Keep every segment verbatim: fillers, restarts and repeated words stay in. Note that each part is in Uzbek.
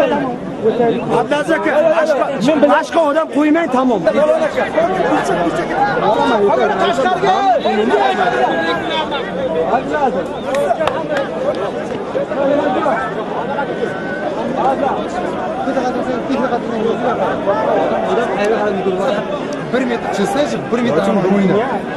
Abdulaziz aka, boshqa odam qo'ymang, tamom. bir metr chiqsa-chi, bir metr uchun bo'yni.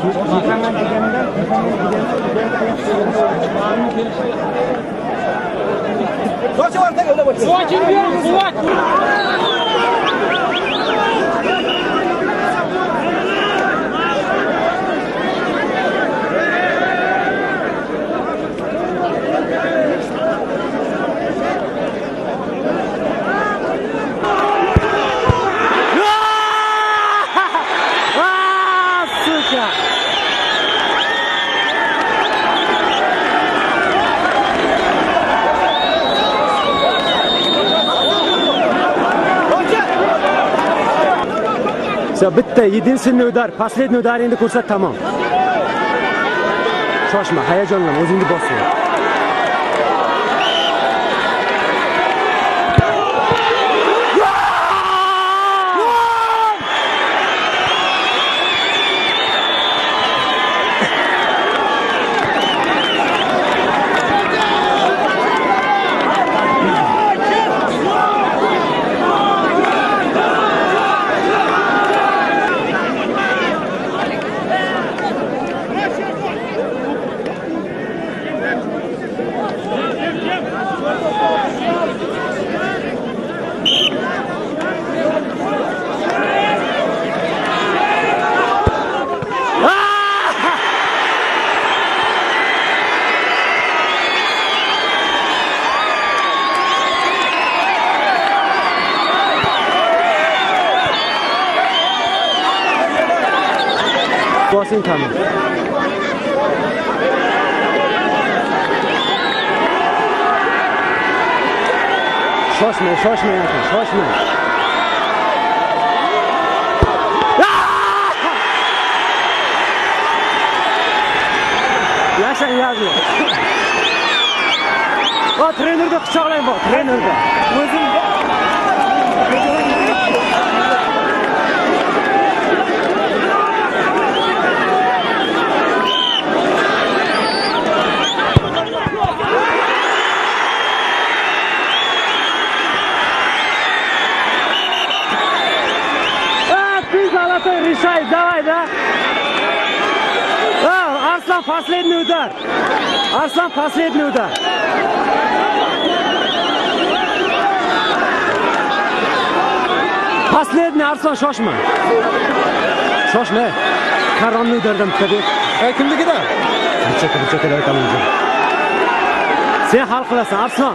Все, bitta единственный удар, последний удар endi ko'rsat, tamom. Shoshma, hayajonlan, o'zingni bosma. Bosing tamam. Shoshma, shoshma, shoshma. Yashang yazma. O trenerni quchoqlang bor, trenerni. O'zing решай, давай, да? А, Арслан, последний удар. Арслан, последний удар. Последний, Арслан, shoshma. Shoshma. Karonli udardan tutadi. Ey, kimligida? Bichaka, bichaka aytaman. Sen hal qilasan, Arslon.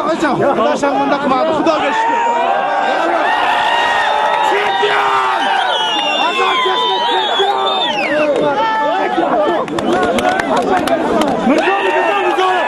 Hocam, Xudo sharmanda qilmadi, Xudoga shukr. Chempion! Azarkashni chempion! Mirzoli, Mirzoli, Mirzoli!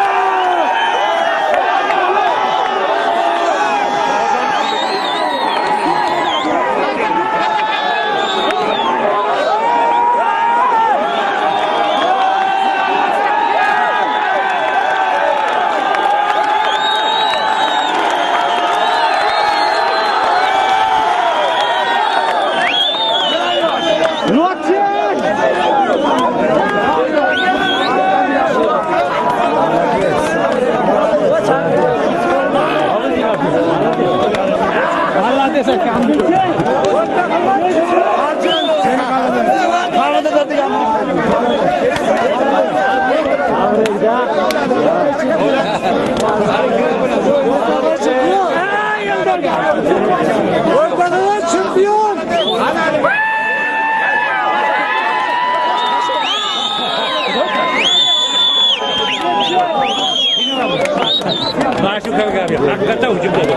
Masuk ke kami, aku kata hujung dia.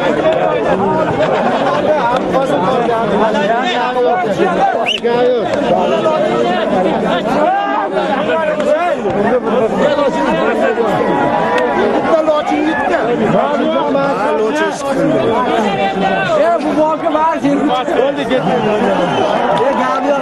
Ya bu muhakkak var ki. Oldu gitti. Ya geliyor.